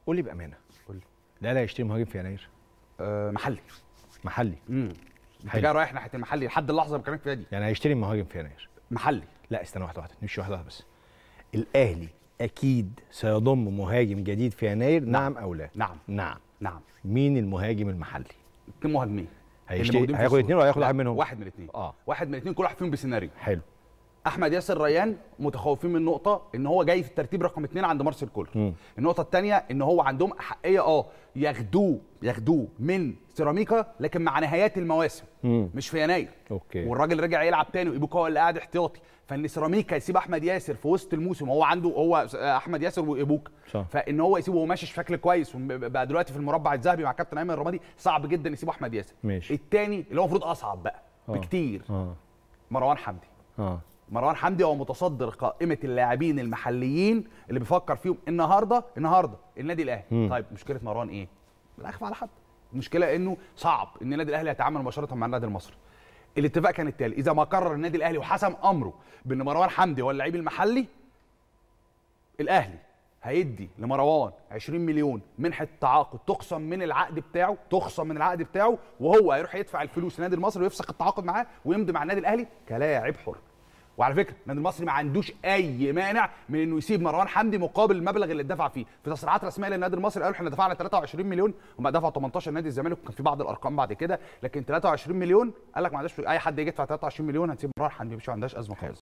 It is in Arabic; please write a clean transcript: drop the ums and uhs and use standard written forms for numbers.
قول لي بامانه. قول لي. لا هيشتري مهاجم في يناير؟ محلي. محلي. انت جاي رايح ناحيه المحلي لحد اللحظه اللي بكلمك فيها دي. يعني هيشتري مهاجم في يناير محلي. لا استنى واحده نمشي واحده بس. الاهلي اكيد سيضم مهاجم جديد في يناير، نعم او لا؟ نعم. مين المهاجم المحلي؟ 2 مهاجمين. هيشتري، هياخد 2 ولا هياخد واحد منهم؟ واحد من الاثنين. واحد من الاثنين، كل واحد فيهم بسيناريو. حلو. احمد ياسر ريان متخوفين من نقطه ان هو جاي في الترتيب رقم 2 عند مارسيل كولر. النقطه الثانيه ان هو عندهم احقيه ياخدوه من سيراميكا لكن مع نهايات المواسم، مش في يناير. اوكي. والراجل رجع يلعب تاني وايبوكا هو اللي قاعد احتياطي، فان سيراميكا يسيب احمد ياسر في وسط الموسم وهو عنده احمد ياسر وايبوكا، فان هو يسيبه وهو ماشي بشكل كويس وبقى دلوقتي في المربع الذهبي مع كابتن ايمن الرمادي، صعب جدا يسيبوا احمد ياسر. ماشي. الثاني اللي هو المفروض اصعب بقى بكتير، مروان حمدي. مروان حمدي هو متصدر قائمه اللاعبين المحليين اللي بيفكر فيهم النهارده النادي الاهلي. طيب مشكله مروان ايه؟ لا اخفى على حد، المشكله انه صعب ان النادي الاهلي يتعامل مباشره مع النادي المصري. الاتفاق كان التالي، اذا ما قرر النادي الاهلي وحسم امره بان مروان حمدي هو اللعيب المحلي، الاهلي هيدي لمروان 20 مليون منحه تعاقد تخصم من العقد بتاعه، وهو هيروح يدفع الفلوس للنادي المصري ويفسخ التعاقد معاه ويمضي مع النادي الاهلي كلاعب حر. وعلى فكره النادي المصري ما عندوش اي مانع من انه يسيب مروان حمدي مقابل المبلغ اللي اتدفع فيه. في تصريحات رسميه للنادي المصري قالوا احنا دفعنا 23 مليون، هم دفعوا 18 نادي الزمالك، وكان في بعض الارقام بعد كده، لكن 23 مليون قال لك ما عندناش اي حد يجي يدفع 23 مليون هنسيب مروان حمدي، مش ما عندهاش ازمه خالص.